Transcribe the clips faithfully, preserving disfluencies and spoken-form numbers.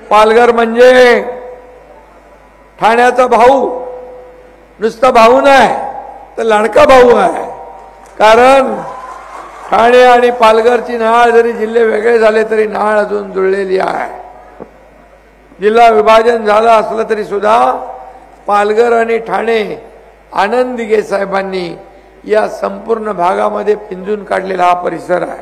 पालघर म्हणजे ठाण्याचा भाऊ, नुसता भाऊ नाही तर लाडका भाऊ आहे. कारण ठाणे आणि पालघरची नाळ जरी जिल्हे वेगळे झाले तरी नाळ अजून जुळलेली आहे. जिल्हा विभाजन झालं असलं तरी सुद्धा पालघर आणि ठाणे आनंद दिघे साहेबांनी या संपूर्ण भागामध्ये पिंजून काढलेला हा परिसर आहे.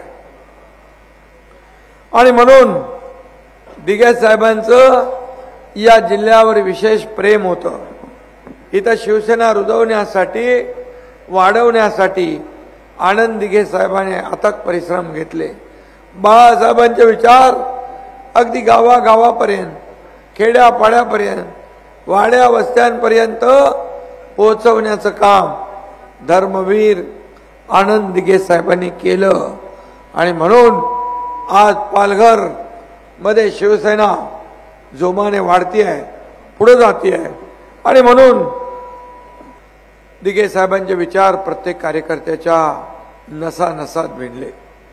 आणि म्हणून दिघे साहेबांचं या जिल्ह्यावर विशेष प्रेम होतं. इथं शिवसेना रुजवण्यासाठी वाढवण्यासाठी आनंद दिघे साहेबांनी अथक परिश्रम घेतले. बाळासाहेबांचे विचार अगदी गावागावापर्यंत, खेड्यापाड्यापर्यंत, वाड्या वस्त्यांपर्यंत पोहोचवण्याचं काम धर्मवीर आनंद दिघे साहेबांनी केलं. आणि म्हणून आज पालघर मध्ये शिवसेना जोमाने वाढती आहे, पुढे जाती आहे. आणि म्हणून दिघे साहेबांचे विचार प्रत्येक कार्यकर्त्याच्या नसा नसात भिनले.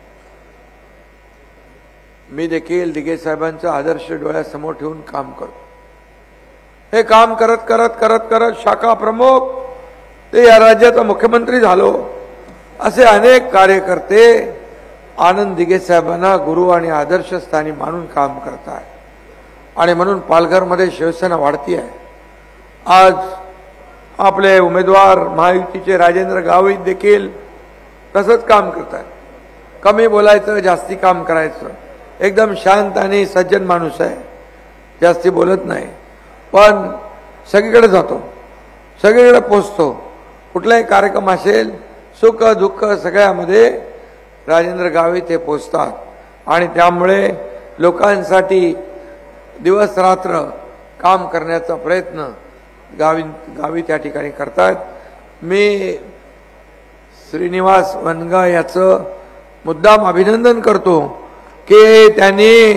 मी देखील दिघे साहेबांचा आदर्श डोळ्यासमोर ठेवून काम करतो. हे काम करत करत करत करत शाखा प्रमुख ते या राज्याचा मुख्यमंत्री झालो. असे अनेक कार्यकर्ते आनंद दिघे साहेबांना गुरु आणि आदर्श स्थानी मानून काम करत आहेत. आणि म्हणून पालघरमध्ये शिवसेना वाढती आहे. आज आपले उमेदवार महायुतीचे राजेंद्र गावित देखील तसंच काम करतात. कमी बोलायचं, जास्ती काम करायचं. एकदम शांत आणि सज्जन माणूस आहे, जास्ती बोलत नाही, पण सगळीकडे जातो, सगळीकडे पोचतो. कुठलाही कार्यक्रम असेल, सुख दुःख सगळ्यामध्ये राजेंद्र गावित हे पोचतात. आणि त्यामुळे लोकांसाठी दिवस रात्र काम करण्याचा प्रयत्न गावित गावित त्या ठिकाणी करतात. मी श्रीनिवास वनगा याचं मुद्दाम अभिनंदन करतो की त्यांनी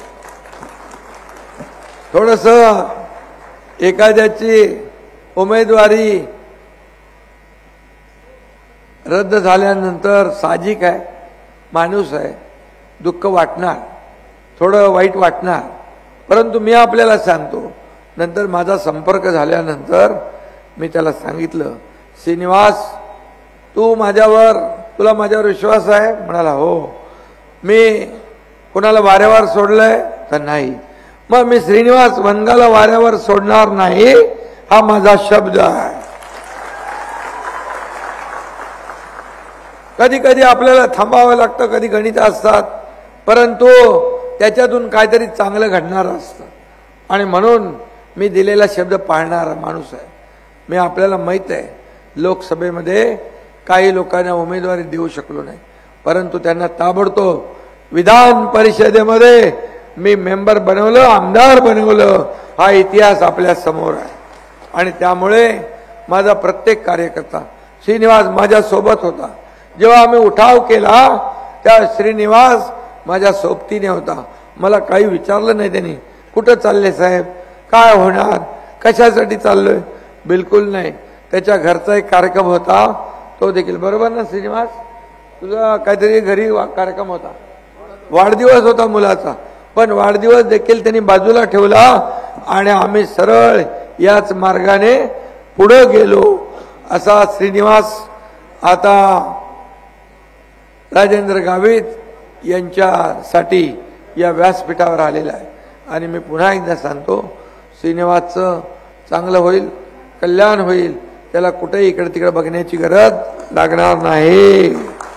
थोडस एखाद्याची उमेदवारी रद्द झाल्यानंतर साहजिक आहे, माणूस आहे, दुःख वाटणार, थोडं वाईट वाटणार. परंतु मी आपल्याला सांगतो, नंतर माझा संपर्क झाल्यानंतर मी त्याला सांगितलं, श्रीनिवास तू माझ्यावर, तुला माझ्यावर विश्वास आहे? म्हणाला हो. मी कोणाला वाऱ्यावर सोडलंय तर नाही. मग मी श्रीनिवास वनगाला वाऱ्यावर सोडणार नाही, हा माझा शब्द आहे. कधी कधी आपल्याला थांबावं लागतं, कधी गणित असतात, परंतु त्याच्यातून काहीतरी चांगलं घडणार असतं. आणि म्हणून मी दिलेला शब्द पाळणारा माणूस आहे. मी आपल्याला माहित आहे, लोकसभेमध्ये काही लोकांना उमेदवारी देऊ शकलो नाही, परंतु त्यांना ताबडतोब विधान परिषदेमध्ये मी मेंबर बनवलं, आमदार बनवलं. हा इतिहास आपल्या समोर आहे. आणि त्यामुळे माझा प्रत्येक कार्यकर्ता, श्रीनिवास माझ्या सोबत होता. जेव्हा आम्ही उठाव केला त्या श्रीनिवास माझ्या सोबतीने होता. मला काही विचारलं नाही त्यांनी, कुठं चालले साहेब, काय होणार, कशासाठी चाललोय, बिलकुल नाही. त्याच्या घरचा एक कार्यक्रम होता, तो देखील, बरोबर ना श्रीनिवास, तुझा काहीतरी घरी कार्यक्रम होता, वाढदिवस होता मुलाचा, पण वाढदिवस देखील त्यांनी बाजूला ठेवला आणि आम्ही सरळ याच मार्गाने पुढे गेलो. असा श्रीनिवास आता राजेंद्र गावित यांच्यासाठी या व्यासपीठावर आलेला आहे. आणि मी पुन्हा एकदा सांगतो, श्रीनिवासचं चांगलं होईल, कल्याण होईल, त्याला कुठेही इकडे तिकडे बघण्याची गरज लागणार नाही.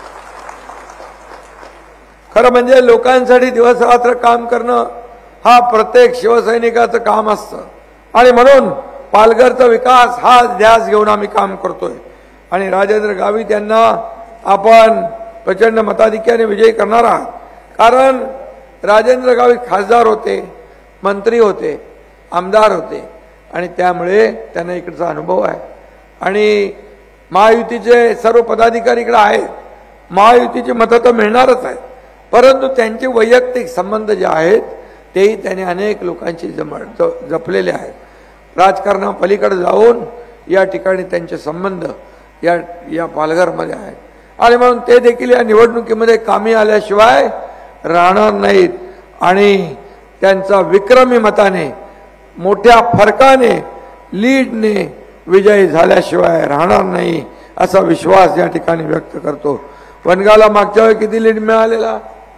खरं म्हणजे लोकांसाठी दिवस रात्र काम करणं हा प्रत्येक शिवसैनिकाचं काम असतं. आणि म्हणून पालघरचा विकास हा ध्यास घेऊन आम्ही काम करतोय. आणि राजेंद्र गावित यांना आपण प्रचंड मताधिक्याने विजयी करणार आहात. कारण राजेंद्र गावित खासदार होते, मंत्री होते, आमदार होते, आणि त्यामुळे त्यांना इकडचा अनुभव आहे. आणि महायुतीचे सर्व पदाधिकारी इकडे आहेत. महायुतीची मतं तर मिळणारच आहेत, परंतु त्यांचे वैयक्तिक संबंध जे आहेत तेही त्यांनी अनेक लोकांशी जम जपलेले आहेत. राजकारणापलीकडे जाऊन या ठिकाणी त्यांचे संबंध या या पालघरमध्ये आहेत. आणि म्हणून ते देखील या निवडणुकीमध्ये कामी आल्याशिवाय राहणार नाहीत. आणि त्यांचा विक्रमी मताने मोठ्या फरकाने लीडने विजयी झाल्याशिवाय राहणार नाही असा विश्वास या ठिकाणी व्यक्त करतो. वनगावला मागच्या वेळी किती लीड मिळालेला?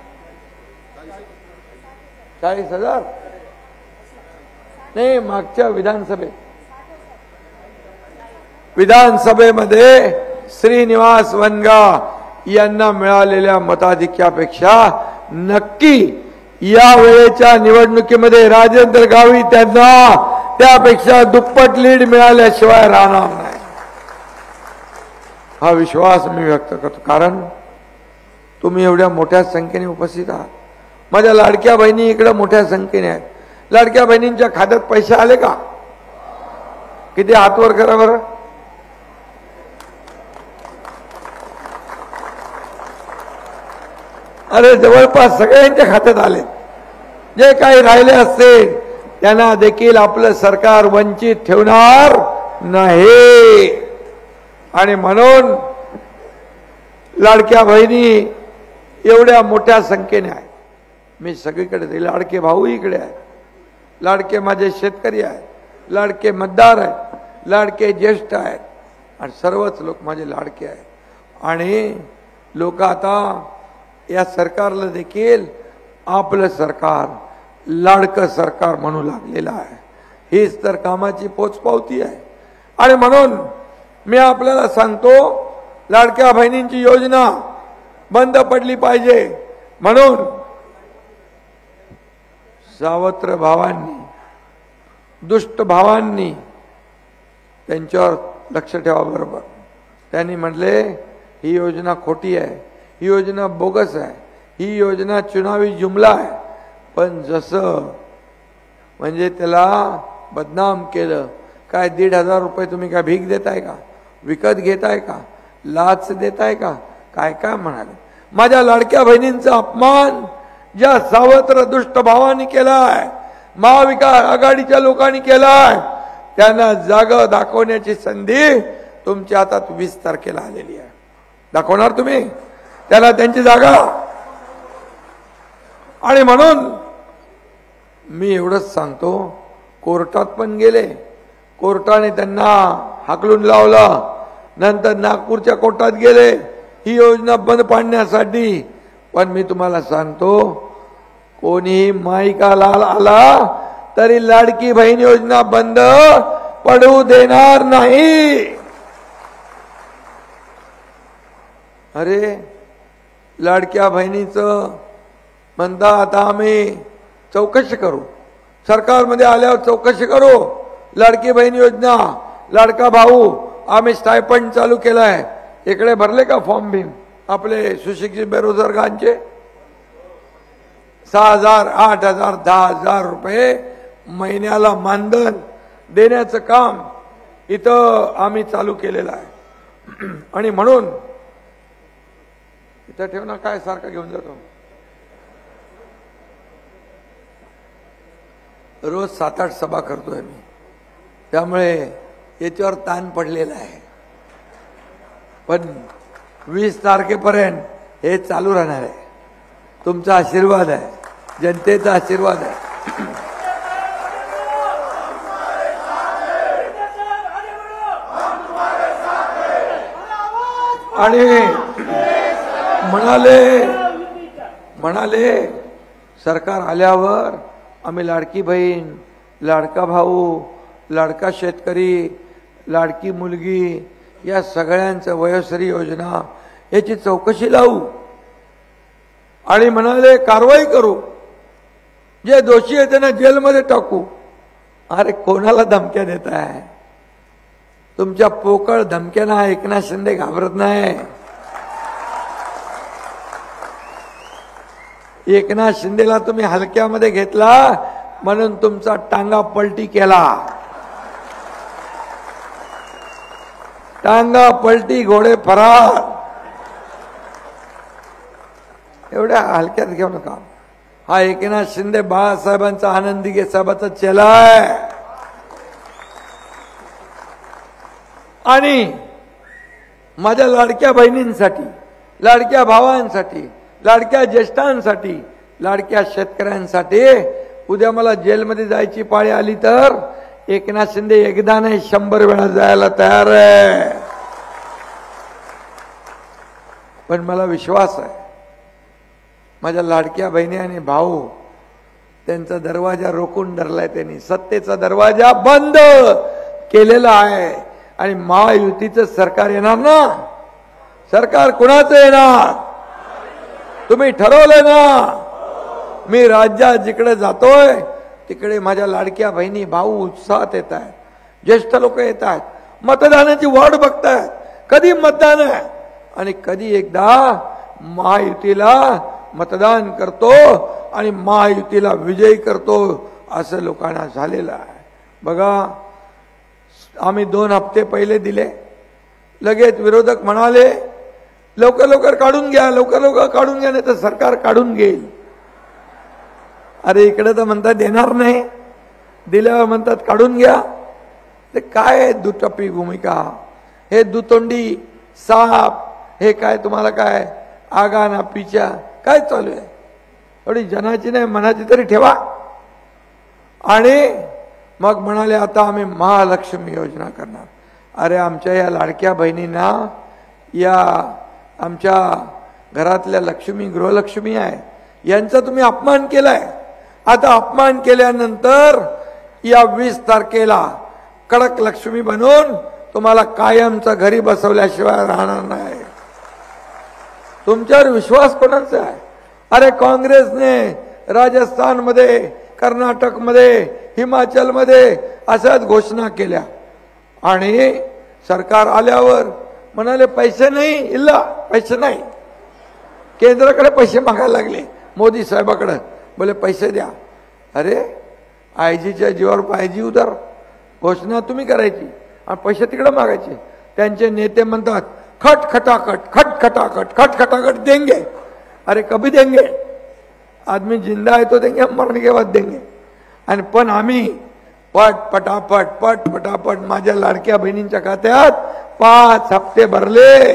चाळीस हजार नाही, मागच्या विधानसभेत विधानसभेमध्ये श्रीनिवास वनगा यांना मिळालेल्या मताधिक्यापेक्षा नक्की या वेळेच्या निवडणुकीमध्ये राजेंद्र गावी त्यांना त्यापेक्षा दुप्पट लीड मिळाल्याशिवाय राहणार नाही हा विश्वास मी व्यक्त करतो. कारण तुम्ही एवढ्या मोठ्या संख्येने उपस्थित आहात. माझ्या लाडक्या बहिणी इकडे मोठ्या संख्येने आहेत. लाडक्या बहिणींच्या खात्यात पैसे आले का? किती हातवर करा बरं. अरे जवळपास सगळ्यांच्या खात्यात आले. जे काही राहिले असतील त्यांना देखील आपलं सरकार वंचित ठेवणार नाही. आणि म्हणून लाडक्या बहिणी एवढ्या मोठ्या संख्येने आहेत. मी सगळीकडे, लाडके भाऊ इकडे आहेत, लाडके माझे शेतकरी आहेत, लाडके मतदार आहेत, लाडके ज्येष्ठ आहेत आणि सर्वच लोक माझे लाडके आहेत. आणि लोक आता या सरकारला देखील आपलं सरकार लाडकं सरकार म्हणू लागलेलं आहे. हीच तर कामाची पोचपावती आहे. आणि म्हणून मी आपल्याला सांगतो, लाडक्या बहिणींची योजना बंद पडली पाहिजे. म्हणून सावत्र भावांनी, दुष्ट भावांनी त्यांच्यावर लक्ष ठेवा. बरोबर त्यांनी म्हटले ही योजना खोटी आहे, ही योजना बोगस आहे, ही योजना चुनावी जुमला आहे. पण जसं म्हणजे त्याला बदनाम केलं. काय दीड हजार रुपये तुम्ही काय भीक देताय का? विकत घेताय का? लाच देताय का? काय काय म्हणाले. माझ्या लाडक्या बहिणींचा अपमान ज्या सावत्र दुष्ट भावांनी केलाय, महाविकास आघाडीच्या लोकांनी केलाय, त्यांना जागा दाखवण्याची संधी तुमच्या हातात वीस तारखेला आलेली आहे. दाखवणार तुम्ही त्याला त्यांची जागा. आणि म्हणून मी एवढंच सांगतो, कोर्टात पण गेले, कोर्टाने त्यांना हाकलून लावलं. नंतर नागपूरच्या कोर्टात गेले ही योजना बंद पाडण्यासाठी. पण मी तुम्हाला सांगतो, कोणीही माईकाला आला तरी लाडकी बहीण योजना बंद पडू देणार नाही. अरे लाडक्या बहिणीचं म्हणता आता आम्ही चौकशी करू, सरकारमध्ये आल्यावर चौकशी करू. लाडकी बहीण योजना, लाडका भाऊ, आम्ही स्टायपंड चालू केलाय. इकडे भरले का फॉर्म भीम आपले सुशिक्षित बेरोजगारांचे? सहा हजार, आठ हजार, दहा हजार रुपये महिन्याला मानधन देण्याचं काम इथं आम्ही चालू केलेलं आहे. आणि म्हणून इथं ठेव ना, काय सारखं घेऊन जातो. रोज सात आठ सभा करतोय मी, त्यामुळे याच्यावर ताण पडलेला आहे. पण वीस तारखेपर्यंत हे चालू राहणार आहे. तुमचा आशीर्वाद आहे, जनतेचा आशीर्वाद आहे. आणि म्हणाले म्हणाले सरकार आल्यावर आम्ही लाडकी बहीण, लाडका भाऊ, लाडका शेतकरी, लाडकी मुलगी या सगळ्यांचं वयोश्री योजना याची चौकशी लावू आणि म्हणाले कारवाई करू. जे दोषी आहे त्यांना जेलमध्ये टाकू. अरे कोणाला धमक्या देत आहे? तुमच्या पोकळ धमक्यांना एकनाथ शिंदे घाबरत नाही. एकनाथ शिंदेला तुम्ही हलक्यामध्ये घेतला म्हणून तुमचा टांगा पलटी केला. टांगा पलटी घोडे फरार. एवढ्या हलक्यात घेऊ नका. हा एकनाथ शिंदे बाळासाहेबांचा, आनंदी साहेबांचा चेला आहे. आणि माझ्या लाडक्या बहिणींसाठी, लाडक्या भावांसाठी, लाडक्या ज्येष्ठांसाठी, लाडक्या शेतकऱ्यांसाठी उद्या मला जेलमध्ये जायची पाळी आली तर एकनाथ शिंदे एकदा नाही शंभर वेळा जायला तयार आहे. पण मला विश्वास आहे माझ्या लाडक्या बहिणी आणि भाऊ त्यांचा दरवाजा रोखून धरलाय. त्यांनी सत्तेचा दरवाजा बंद केलेला आहे आणि महायुतीचं सरकार येणार ना. सरकार कुणाचं येणार तुम्ही ठरवलं ना. मी राज्यात जिकडे जातोय तिकडे माझ्या लाडक्या बहिणी भाऊ उत्साहात येत आहेत. ज्येष्ठ लोक येत आहेत. मतदानाची वाट बघतायत. कधी मतदान आहे आणि कधी एकदा महायुतीला मतदान करतो आणि महायुतीला विजयी करतो असं लोकांना झालेलं आहे. बघा आम्ही दोन हप्ते पहिले दिले. लगेच विरोधक म्हणाले लवकर लवकर काढून घ्या लवकर लवकर काढून घ्या नाही तर सरकार काढून घेईल. अरे इकडे तर म्हणतात देणार नाही दिल्यावर म्हणतात काढून घ्या. ते काय दुटप्पी भूमिका. हे दुतोंडी साप हे काय तुम्हाला काय आगा ना पिच्या काय चालू आहे. थोडी जनाची नाही मनाची तरी ठेवा. आणि मग म्हणाले आता आम्ही महालक्ष्मी योजना करणार. अरे आमच्या या लाडक्या बहिणींना या आमच्या घरातल्या लक्ष्मी गृहलक्ष्मी आहे यांचा तुम्ही अपमान केलाय. आता अपमान केल्यानंतर या वीस तारखेला कडक लक्ष्मी बनवून तुम्हाला कायमचा घरी बसवल्याशिवाय राहणार नाही. तुमच्यावर विश्वास कोणाचा आहे. अरे काँग्रेसने राजस्थानमध्ये कर्नाटकमध्ये हिमाचलमध्ये अशाच घोषणा केल्या आणि सरकार आल्यावर म्हणाले पैसे नाही इल्ला पैसे नाही. केंद्राकडे पैसे मागायला लागले मोदी साहेबाकडे बोले पैसे द्या. अरे आयजीच्या जीवावर आयजी उदार घोषणा तुम्ही करायची आणि पैसे तिकडे मागायचे. त्यांचे नेते म्हणतात खट खटाखट खट खटाखट खट खटाखट देंगे. अरे कभी देंगे. आदमी जिंदा है तो देंगे मरने के बाद देंगे. आणि पण आम्ही पट पटापट पट पटापट माझ्या लाडक्या बहिणींच्या खात्यात पाच हप्ते भरले.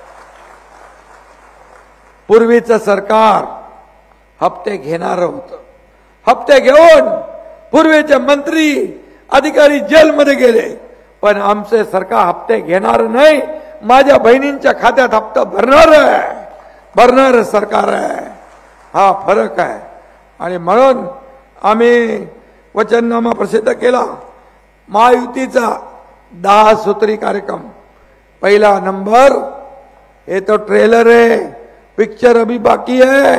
पूर्वीचं सरकार हप्ते घेणार होतं. हप्ते घेऊन पूर्वीचे मंत्री अधिकारी जेलमध्ये गेले. पण आमचे सरकार हप्ते घेणार नाही. माझ्या बहिणींच्या खात्यात हप्ता भरणार आहे भरणार सरकार आहे. हा फरक आहे. आणि म्हणून आम्ही वचननामा प्रसिद्ध केला. महायुतीचा दहा सूत्री कार्यक्रम. पहिला नंबर ये तो ट्रेलर है पिक्चर अभी बाकी है.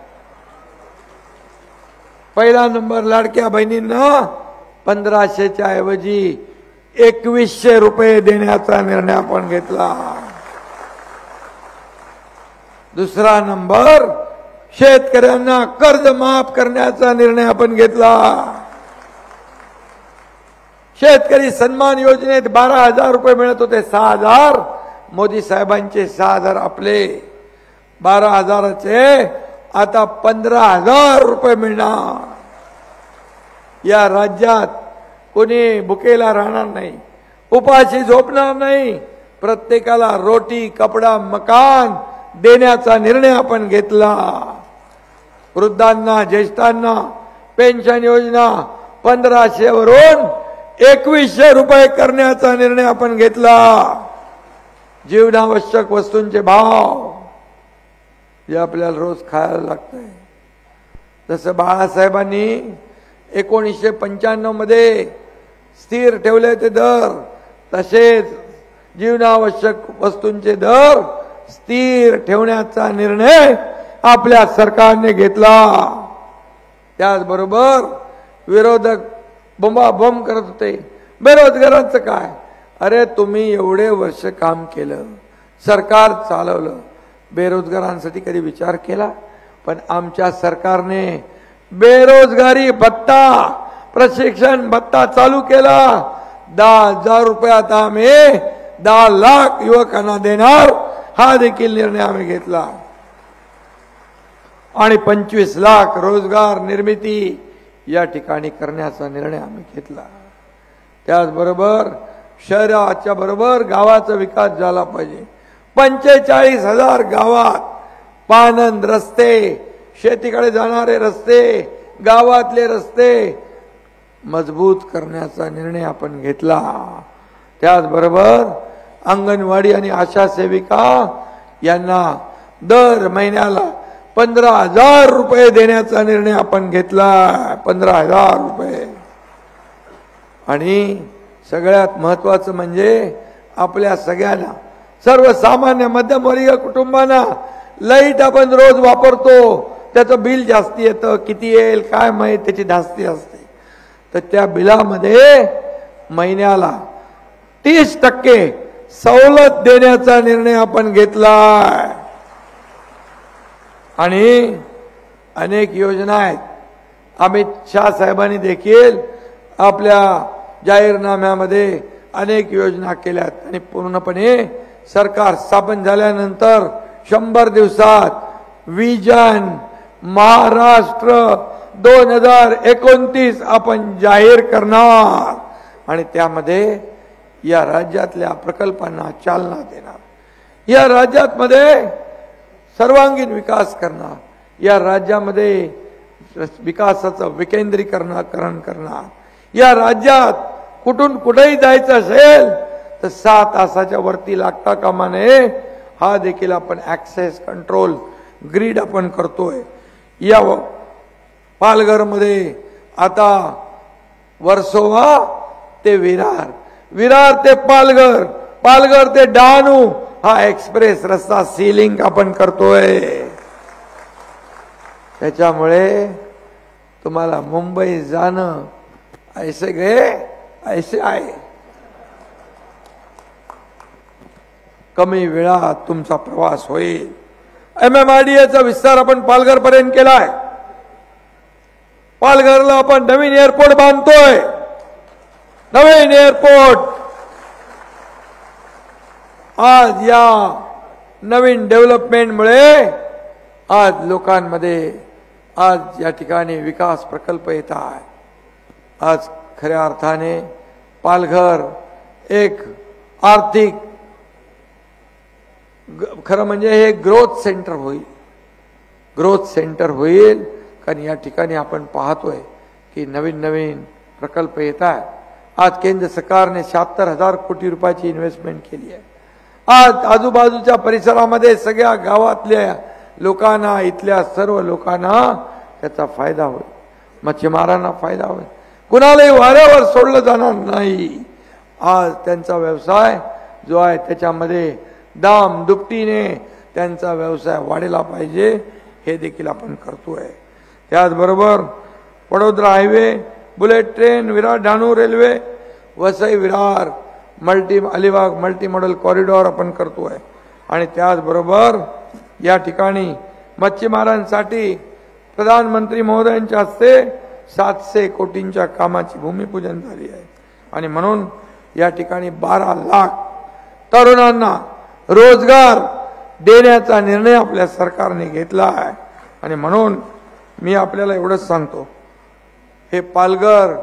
पहिला नंबर लाडक्या बहिणींना पंधराशेच्या ऐवजी एकवीसशे रुपये देण्याचा निर्णय आपण घेतला. दुसरा नंबर शेतकऱ्यांना कर्ज माफ करण्याचा निर्णय आपण घेतला. शेतकरी सन्मान योजनेत बारा हजार रुपये मिळत होते सहा हजार मोदी साहेबांचे सहा हजार आपले बारा हजाराचे आता पंधरा हजार रुपये मिळणार. या राज्यात कोणी भुकेला राहणार नाही उपाशी झोपणार नाही. प्रत्येकाला रोटी कपडा मकान देण्याचा निर्णय आपण घेतला. वृद्धांना ज्येष्ठांना पेन्शन योजना पंधराशे वरून एकवीसशे रुपये करण्याचा निर्णय आपण घेतला. जीवनावश्यक वस्तूंचे भाव जे आपल्याला रोज खायला लागतंय जसं बाळासाहेबांनी एकोणीसशे पंच्याण्णव मध्ये स्थिर ठेवले ते दर तसेच जीवनावश्यक वस्तूंचे दर स्थिर ठेवण्याचा निर्णय आपल्या सरकारने घेतला. त्याचबरोबर विरोधक बोंबाबोंब करत होते बेरोजगारांचं काय. अरे तुम्ही एवढे वर्ष काम केलं सरकार चालवलं बेरोजगारांसाठी कधी विचार केला. पण आमच्या सरकारने बेरोजगारी भत्ता प्रशिक्षण भत्ता चालू केला. दहा हजार रुपये आता आम्ही दहा लाख युवकांना देणार हा देखील निर्णय आम्ही घेतला. आणि पंचवीस लाख रोजगार निर्मिती या ठिकाणी करण्याचा निर्णय आम्ही घेतला. त्याचबरोबर शहराच्या बरोबर गावाचा विकास झाला पाहिजे. पंचेचाळीस हजार गावात पानंद रस्ते शेतीकडे जाणारे रस्ते गावातले रस्ते मजबूत करण्याचा निर्णय आपण घेतला. त्याचबरोबर अंगणवाडी आणि आशा सेविका यांना दर महिन्याला पंधरा हजार रुपये देण्याचा निर्णय आपण घेतला. पंधरा हजार रुपये. आणि सगळ्यात महत्वाचं म्हणजे आपल्या सगळ्यांना, सर्वसामान्य मध्यमवर्गीय कुटुंबांना लाईट आपण रोज वापरतो, त्याचं बिल जास्ती येतं, किती येईल काय माहित, त्याची धास्ती असते. तर त्या बिलामध्ये महिन्याला तीस टक्के सवलत देण्याचा निर्णय आपण घेतला. आणि अनेक योजना आहेत. अमित शाह साहेबांनी देखील आपल्या जाहीरनाम्यामध्ये अनेक योजना केल्यात. आणि पूर्णपणे सरकार स्थापन झाल्यानंतर शंभर दिवसात विजन महाराष्ट्र दोन हजार एकोणतीस आपण जाहीर करणार. आणि त्यामध्ये या राज्यातल्या प्रकल्पांना चालना देणार, या राज्यामध्ये सर्वांगीण विकास करणार, या राज्यामध्ये विकासाचं विकेंद्रीकरण करणार. या राज्यात कुठून कुठेही जायचं असेल तर सहा तासाच्या वरती लागता कामा नये. हा देखील आपण ऍक्सेस कंट्रोल ग्रीड आपण करतोय. या पालघरमध्ये आता वर्सोवा ते विरार, विरार ते पालघर, पालघर ते डहाणू हा एक्सप्रेस रस्ता सीलिंग आपण करतोय. त्याच्यामुळे तुम्हाला मुंबई जाणं ऐसे गए ऐसे आए, कमी वेळात तुमचा प्रवास होईल. एम एम आय डी एचा विस्तार आपण पालघर पर्यंत केलाय. पालघरला आपण नवीन एअरपोर्ट बांधतोय. नवीन एअरपोर्ट आज या नवीन डेव्हलपमेंटमुळे आज लोकांमध्ये आज या ठिकाणी विकास प्रकल्प येत आहे. आज खऱ्या अर्थाने पालघर एक आर्थिक खरं म्हणजे हे ग्रोथ सेंटर होईल. ग्रोथ सेंटर होईल कारण या ठिकाणी आपण पाहतोय की नवीन नवीन प्रकल्प येत आहेत. आज केंद्र सरकारने शहात्तर हजार कोटी रुपयाची इन्व्हेस्टमेंट केली आहे. आज आजूबाजूच्या परिसरामध्ये सगळ्या गावातल्या लोकांना, इथल्या सर्व लोकांना त्याचा फायदा होईल. मच्छीमारांना फायदा होईल. कुणालाही वाऱ्यावर सोडलं जाणार नाही. आज त्यांचा व्यवसाय जो आहे त्याच्यामध्ये दाम दुपटीने त्यांचा व्यवसाय वाढला पाहिजे, हे देखील आपण करतोय. त्याचबरोबर Vadodara highway, bullet train, Virar Dahanu railway, Vasai Virar multi Alibag multi modal corridor आपण करतोय. आणि त्याचबरोबर या ठिकाणी मच्छीमारांसाठी प्रधानमंत्री महोदयांच्या हस्ते सातशे कोटींच्या कामाची भूमिपूजन झाली आहे. आणि म्हणून या ठिकाणी बारा लाख तरुणांना रोजगार देण्याचा निर्णय आपल्या सरकारने घेतला आहे. आणि म्हणून मी आपल्याला एवढंच सांगतो, हे पालघर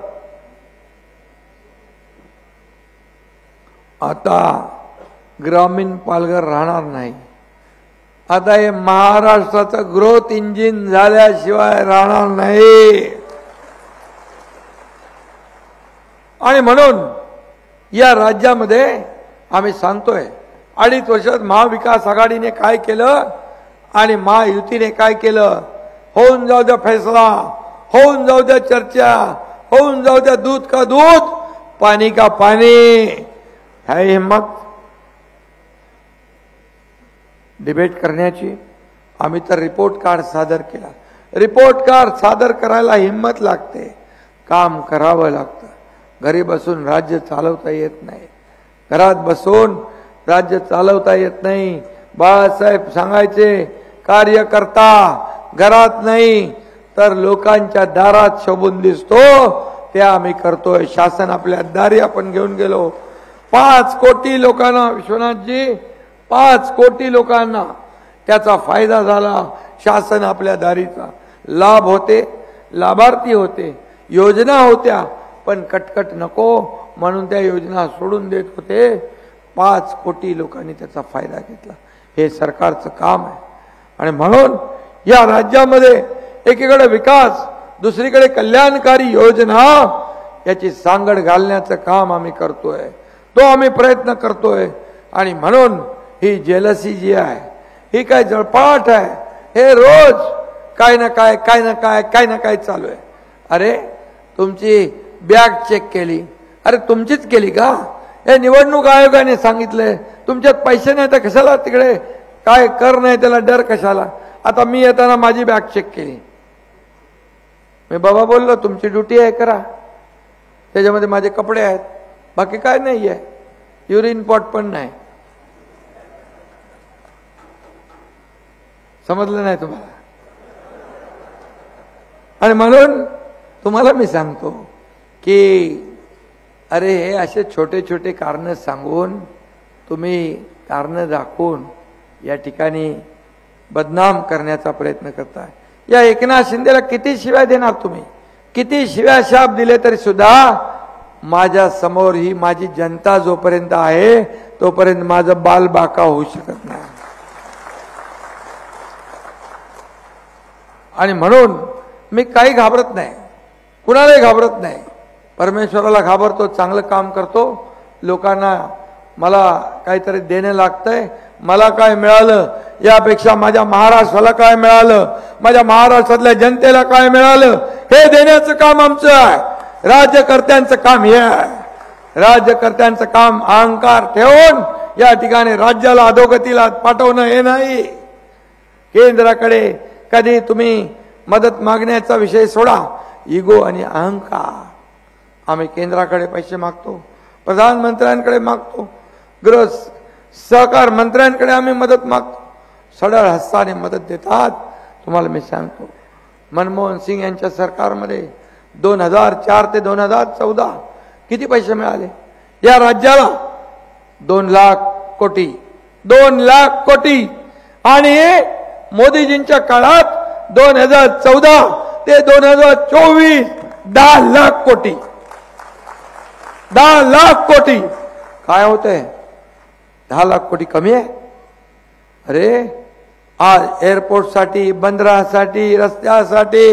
आता ग्रामीण पालघर राहणार नाही. आता हे महाराष्ट्राचं ग्रोथ इंजिन झाल्याशिवाय राहणार नाही. आणि म्हणून या राज्यामध्ये आम्ही सांगतोय, अडीच वर्षात महाविकास आघाडीने काय केलं आणि महायुतीने काय केलं. होऊन जाऊ द्या फैसला, होऊन जाऊ द्या चर्चा, होऊन जाऊ द्या दूध का दूध पाणी का पाणी. है हिम्मत डिबेट करण्याची. आम्ही तर रिपोर्ट कार्ड सादर केला. रिपोर्ट कार्ड सादर करायला हिम्मत लागते, काम करावं लागतं. घरी बसून राज्य चालवता येत नाही. घरात बसून राज्य चालवता येत नाही. बाळासाहेब सांगायचे, कार्यकर्ता घरात नाही तर लोकांच्या दारात शोभून दिसतो, ते आम्ही करतोय. शासन आपल्या दारी आपण घेऊन गेलो. पाच कोटी लोकांना, विश्वनाथजी, पाच कोटी लोकांना त्याचा फायदा झाला. शासन आपल्या दारीचा लाभ होते, लाभार्थी होते, योजना होत्या, पण कटकट नको म्हणून त्या योजना सोडून देत होते. पाच कोटी लोकांनी त्याचा फायदा घेतला. हे सरकारचं काम आहे. आणि म्हणून या राज्यामध्ये एकीकडे विकास, दुसरीकडे कल्याणकारी योजना याची सांगड घालण्याचं काम आम्ही करतोय, तो आम्ही प्रयत्न करतोय. आणि म्हणून ही जेलसी जी आहे ही काय जळपाट आहे, हे रोज काय ना काय काय ना काय काय ना काय चालू आहे. अरे तुमची बॅग चेक केली, अरे तुमचीच केली का? हे निवडणूक आयोगाने सांगितलंय तुमच्यात पैसे नाही तर कशाला तिकडे काय कर नाही, त्याला डर कशाला? आता मी येताना माझी बॅग चेक केली, मी बाबा बोललो तुमची ड्युटी आहे करा, त्याच्यामध्ये माझे कपडे आहेत, बाकी काय नाही आहे, युरिन पॉट पण नाही. समजलं नाही तुम्हाला? आणि म्हणून तुम्हाला मी सांगतो की अरे हे असे छोटे छोटे कारण सांगून तुम्ही कारण दाखवून या ठिकाणी बदनाम करण्याचा प्रयत्न करताय. या एकनाथ शिंदेला किती शिव्या देणार तुम्ही? किती शिव्या शाप दिले तरी सुद्धा माझ्या समोर ही माझी जनता जोपर्यंत आहे तोपर्यंत माझं बाल बाका होऊ शकत नाही. आणि म्हणून मी काही घाबरत नाही, कुणालाही घाबरत नाही. परमेश्वराला घाबरतो, चांगलं काम करतो. लोकांना मला काहीतरी देणं लागतंय, मला काय मिळालं यापेक्षा माझ्या महाराष्ट्राला काय मिळालं, माझ्या महाराष्ट्रातल्या जनतेला काय मिळालं हे देण्याचं काम आमचं आहे. राज्यकर्त्यांचं काम हे आहे. राज्यकर्त्यांचं काम अहंकार ठेवून या ठिकाणी राज्याला अधोगतीला पाठवणं हे नाही. केंद्राकडे कधी तुम्ही मदत मागण्याचा विषय सोडा, इगो आणि अहंकार. आम्ही केंद्राकडे पैसे मागतो, प्रधानमंत्र्यांकडे मागतो, गृह सहकार मंत्र्यांकडे आम्ही मदत मागतो, सडळ हस्ताने मदत देतात. तुम्हाला मी सांगतो मनमोहन सिंग यांच्या सरकारमध्ये दोन हजार चार ते दोन हजार चौदा किती पैसे मिळाले या राज्याला? दोन लाख कोटी दोन लाख कोटी. आणि मोदीजींच्या काळात दोन हजार चौदा ते दोन हजार चोवीस दहा लाख कोटी दहा लाख कोटी. काय होतंय? दहा लाख कोटी कमी आहे? अरे आज एअरपोर्टसाठी, बंदरासाठी, रस्त्यासाठी,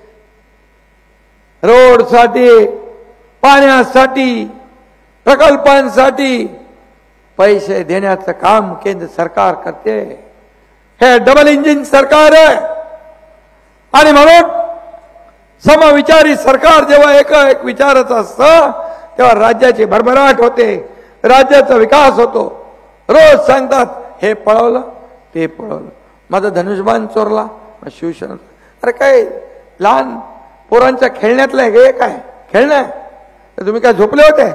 रोडसाठी, पाण्यासाठी, प्रकल्पांसाठी पैसे देण्याचं काम केंद्र सरकार करते. हे डबल इंजिन सरकार आहे. आणि म्हणून समविचारी सरकार जेव्हा एक एक विचारच असतं तेव्हा राज्याची भरभराट होते, राज्याचा विकास होतो. रोज सांगतात हे पळवलं ते पळवलं, माझं धनुष्यबाण चोरला, शिवसेना. अरे काय लहान पोरांच्या खेळण्यातलं हे काय खेळणं? तुम्ही काय झोपले होते?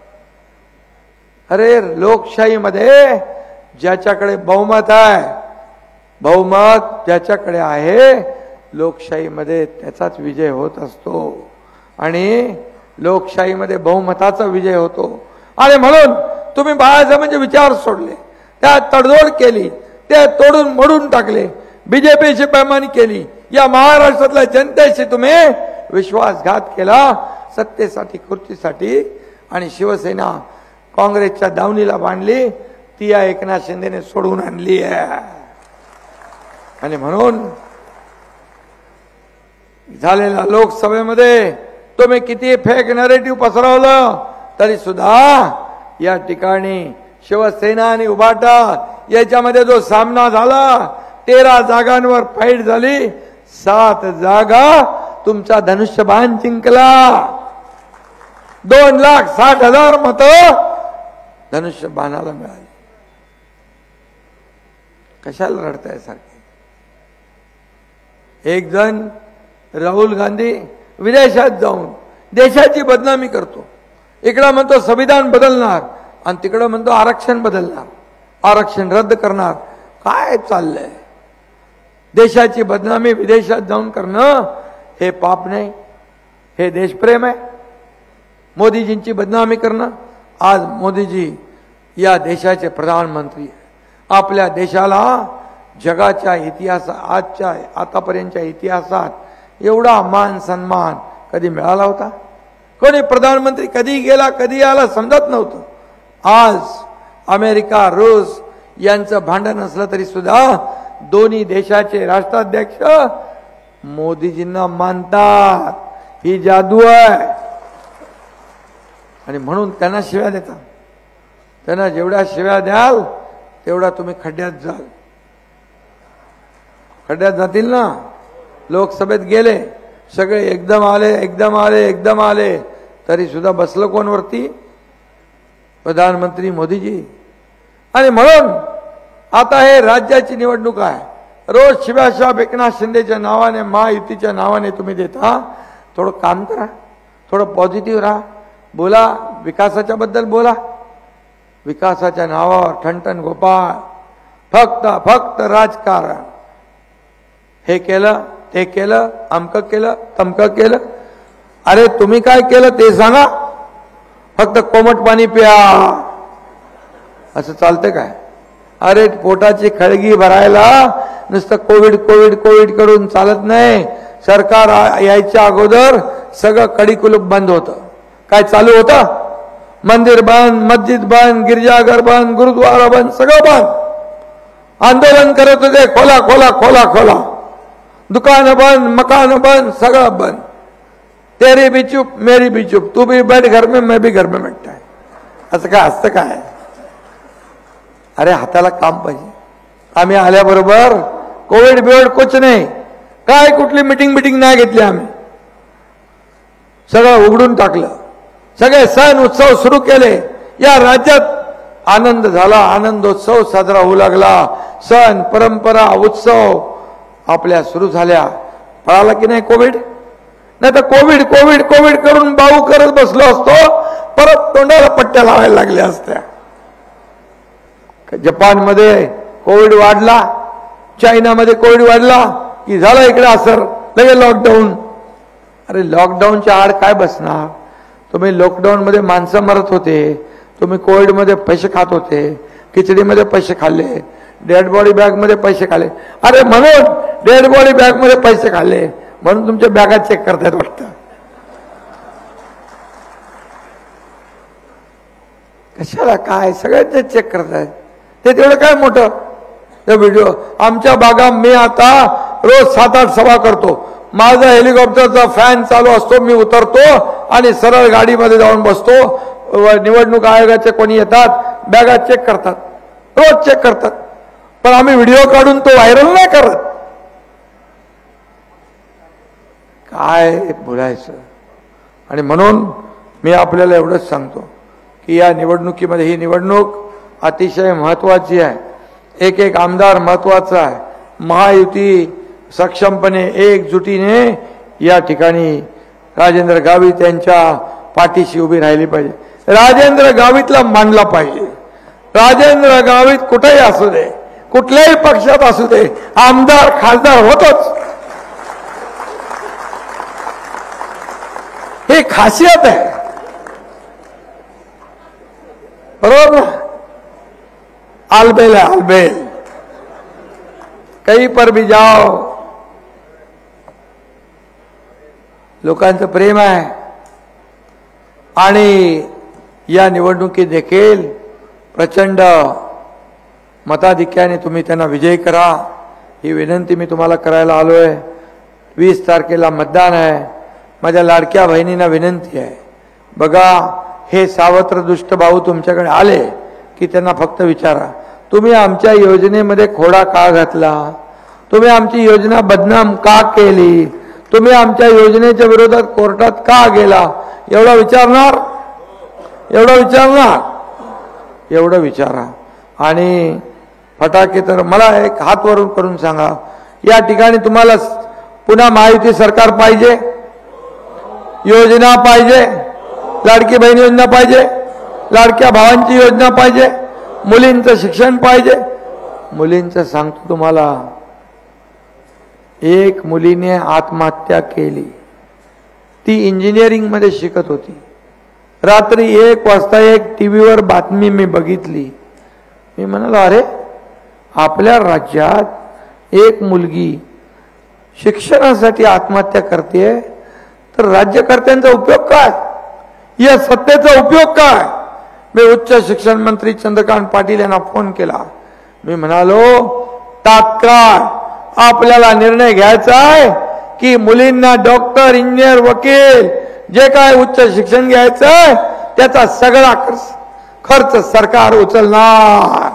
अरे लोकशाहीमध्ये ज्याच्याकडे बहुमत आहे, बहुमत ज्याच्याकडे आहे, लोकशाहीमध्ये त्याचाच विजय होत असतो. आणि लोकशाहीमध्ये बहुमताचा विजय होतो. आणि म्हणून तुम्ही बाळासाहेब म्हणजे विचार सोडले, त्यात तडजोड केली, ते तोडून मोडून टाकले, बीजेपीची पैमानी केली, या महाराष्ट्रातल्या जनतेशी तुम्ही विश्वासघात केला सत्तेसाठी, खुर्चीसाठी. आणि शिवसेना काँग्रेसच्या दावणीला बांधली, ती या एकनाथ शिंदेने सोडून आणली आहे. आणि म्हणून झालेल्या लोकसभेमध्ये तुम्ही किती फेक नरेटिव्ह पसरवलं तरी सुद्धा या ठिकाणी शिवसेना आणि उभाटा याच्यामध्ये जो सामना झाला, तेरा जागांवर फाईट झाली, सात जागा तुमचा धनुष्यबाण जिंकला. दोन लाख साठ हजार मत धनुष्यबाणाला मिळाली. कशाला रडताय सारखे? एक जण राहुल गांधी विदेशात जाऊन देशाची बदनामी करतो. इकडं म्हणतो संविधान बदलणार आणि तिकडं म्हणतो आरक्षण बदलणार, आरक्षण रद्द करणार. काय चाललंय? देशाची बदनामी विदेशात जाऊन करणं हे पाप नाही, हे देशप्रेम आहे. मोदीजींची बदनामी करणं, आज मोदीजी या देशाचे प्रधानमंत्री आहे. आपल्या देशाला जगाच्या इतिहासात, आजच्या आतापर्यंतच्या इतिहासात एवढा मान सन्मान कधी मिळाला होता? कोणी प्रधानमंत्री कधी गेला कधी आला समजत नव्हतं. आज अमेरिका, रूस यांचं भांडण असलं तरी सुद्धा दोन्ही देशाचे राष्ट्राध्यक्ष मोदीजींना मानतात, ही जादू आहे. आणि म्हणून त्यांना शिव्या देता. त्यांना जेवढ्या शिव्या द्याल तेवढा तुम्ही खड्ड्यात जाल. खड्ड्यात जातील ना. लोकसभेत गेले सगळे, एकदम आले एकदम आले एकदम आले, तरी सुद्धा बसलं कोण वरती? प्रधानमंत्री मोदीजी. आणि म्हणून आता हे राज्याची निवडणूक आहे. रोज शिव्याशाप एकनाथ शिंदेच्या नावाने, महायुतीच्या नावाने तुम्ही देता. थोडं काम करा, थोडं पॉझिटिव्ह राहा, बोला, विकासाच्या बद्दल बोला. विकासाच्या नावावर ठणठण गोपाळ, फक्त फक्त राजकारण. हे केलं, ते केलं, अमकं केलं, तमकं केलं. अरे तुम्ही काय केलं ते सांगा. फक्त कोमट पाणी प्या, असं चालतं काय? अरे पोटाची खळगी भरायला नुसतं कोविड कोविड कोविड करून चालत नाही. सरकार यायच्या अगोदर सगळं कडी-कुलूप बंद होतं. काय चालू होतं? मंदिर बंद, मस्जिद बंद, गिरजाघर बंद, गुरुद्वारा बंद, सगळं बंद. आंदोलन करत होते, खोला खोला खोला खोला. दुकान बंद, मकान बंद, सगळं बंद. तेरी भी चुप, मेरी भी चुप, तू भी बैठ घर में, मैं भी घर में बैठता है. असं काय असतं काय? अरे हाताला काम पाहिजे. आम्ही आल्याबरोबर कोविड बिविड कुछ नाही, काय कुठली मिटिंग मिटिंग नाही घेतली. आम्ही सगळं उघडून टाकलं. सगळे सण उत्सव सुरू केले. या राज्यात आनंद झाला, आनंदोत्सव साजरा होऊ लागला. सण, परंपरा, उत्सव आपल्या सुरू झाल्या. पळाला की नाही कोविड? नाही तर कोविड कोविड कोविड करून बाऊ करत बसलो असतो, परत तोंडाला पट्ट्या लावायला लागल्या असत्या. जपानमध्ये कोविड वाढला, चायनामध्ये कोविड वाढला की झाला इकडे असर, लगेच लॉकडाऊन. अरे लॉकडाऊनच्या आड काय बसणार? तुम्ही लॉकडाऊन मध्ये माणसं मरत होते, तुम्ही कोविड मध्ये पैसे खात होते, खिचडीमध्ये पैसे खाल्ले, डेड बॉडी बॅग मध्ये पैसे खाल्ले. अरे म्हणून डेड बॉडी बॅग मध्ये पैसे खाल्ले म्हणून तुमच्या बॅगा चेक करतायत वाटतं. कशाला काय सगळ्यांचे चेक करतायत? ते तेवढं काय मोठं ते व्हिडिओ. आमच्या बागा मी आता रोज सात आठ सभा करतो. माझा हेलिकॉप्टरचा फॅन चालू असतो, मी उतरतो आणि सरळ गाडीमध्ये जाऊन बसतो. निवडणूक आयोगाचे कोणी येतात, बॅगा चेक करतात, रोज चेक करतात. पण आम्ही व्हिडिओ काढून तो व्हायरल नाही करत. काय बोलायचं? आणि म्हणून मी आपल्याला एवढंच सांगतो की या निवडणुकीमध्ये, ही निवडणूक अतिशय महत्वाची आहे. एक एक आमदार महत्वाचा आहे. महायुती सक्षमपणे एकजुटीने या ठिकाणी राजेंद्र गावित यांच्या पाठीशी उभी राहिली पाहिजे. राजेंद्र गावितला मानला पाहिजे. राजेंद्र गावित कुठेही असू दे, कुठल्याही पक्षात असू दे, आमदार खासदार होतोच. ही खासियत आहे. बरोबर ना? आलबेल है आलबेल, कहीं पर भी जाओ लोकांचं प्रेम आहे. आणि या निवडणुकीत देखील प्रचंड मताधिक्याने तुम्ही त्यांना विजयी करा, ही विनंती मी तुम्हाला करायला आलोय. वीस तारखेला मतदान आहे. माझ्या लाडक्या बहिणींना विनंती आहे, बघा हे सावत्र दुष्ट भाऊ तुमच्याकडे आले की त्यांना फक्त विचारा, तुम्ही आमच्या योजनेमध्ये खोडा का घातला? तुम्ही आमची योजना बदनाम का केली? तुम्ही आमच्या योजनेच्या विरोधात कोर्टात का गेला? एवढं विचारणार? एवढं विचारणार? एवढं विचारा. आणि फटाके तर मला एक हात वरून करून सांगा, या ठिकाणी तुम्हाला पुन्हा महायुती सरकार पाहिजे? योजना पाहिजे? लाडकी बहीण योजना पाहिजे? लाडक्या भावांची योजना पाहिजे? मुलींचं शिक्षण पाहिजे? मुलींचं सांगतो तुम्हाला, एक मुलीने आत्महत्या केली. ती इंजिनिअरिंग मध्ये शिकत होती. रात्री एक वाजता एक टीव्हीवर बातमी मी बघितली. मी म्हणालो, अरे आपल्या राज्यात एक मुलगी शिक्षणासाठी आत्महत्या करते, तर राज्यकर्त्यांचा उपयोग काय? या सत्तेचा उपयोग काय? मी उच्च शिक्षण मंत्री चंद्रकांत पाटील यांना फोन केला. मी म्हणालो, तात्काळ आपल्याला निर्णय घ्यायचा आहे की मुलींना डॉक्टर, इंजिनियर, वकील जे काय उच्च शिक्षण घ्यायचं त्याचा सगळा खर्च सरकार उचलणार.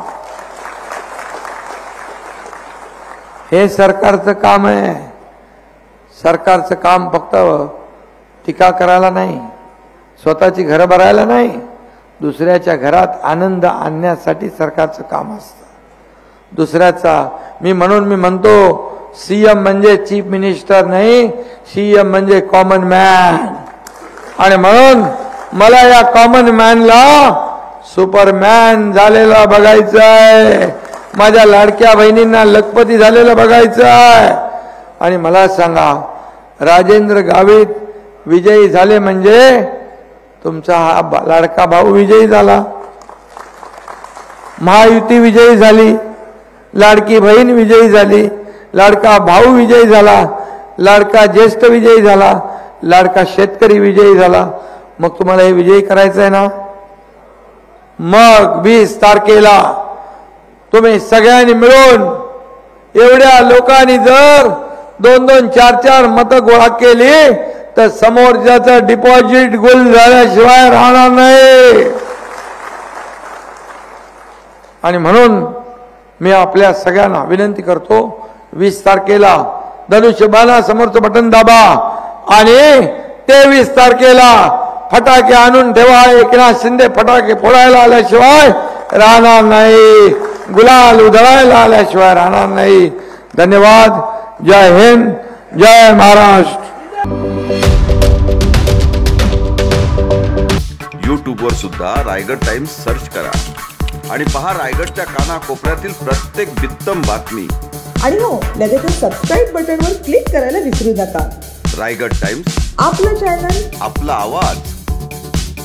हे सरकारचं काम आहे. सरकारचं काम फक्त टीका करायला नाही, स्वतःची घरं भरायला नाही, दुसऱ्याच्या घरात आनंद आणण्यासाठी सरकारचं काम असतं. दुसऱ्याचा मी म्हणून मी म्हणतो सीएम म्हणजे चीफ मिनिस्टर नाही, सीएम म्हणजे कॉमन मॅन. आणि म्हणून मला या कॉमन मॅनला सुपरमॅन झालेला बघायचं आहे. माझ्या लाडक्या बहिणींना लखपती झालेलं बघायचं आहे. आणि मला सांगा, राजेंद्र गावित विजयी झाले म्हणजे तुमचा हा लाडका भाऊ विजयी झाला, महायुती विजयी झाली, लाडकी बहीण विजयी झाली, लाडका भाऊ विजयी झाला, लाडका ज्येष्ठ विजयी झाला, लाडका शेतकरी विजयी झाला. मग तुम्हाला हे विजयी करायचं आहे ना. मग वीस तारखेला तुम्ही सगळ्यांनी मिळून एवढ्या लोकांनी जर दोन दोन चार चार मतं गोळा केली तर समोरच्याचं डिपॉझिट गुल झाल्याशिवाय राहणार नाही. आणि म्हणून मी आपल्या सगळ्यांना विनंती करतो, वीस तारखेला धनुष्यबाणा समोरचं बटन दाबा आणि तेवीस तारखेला फटाके आणून ठेवा. एकनाथ शिंदे फटाके फोडायला आल्याशिवाय राहणार नाही, गुलाल उधळायला आल्याशिवाय राहणार नाही. धन्यवाद. जय हिंद, जय महाराष्ट्र. यूट्यूब वर सुद्धा रायगड टाइम्स सर्च करा आणि पहा रायगडच्या कानाकोपऱ्यातील प्रत्येक बित्तम बातमी. आणि हो, लगेच सबस्क्राईब बटनवर क्लिक करायला विसरू नका. रायगड टाइम्स, आपलं चॅनल, आपला आवाज.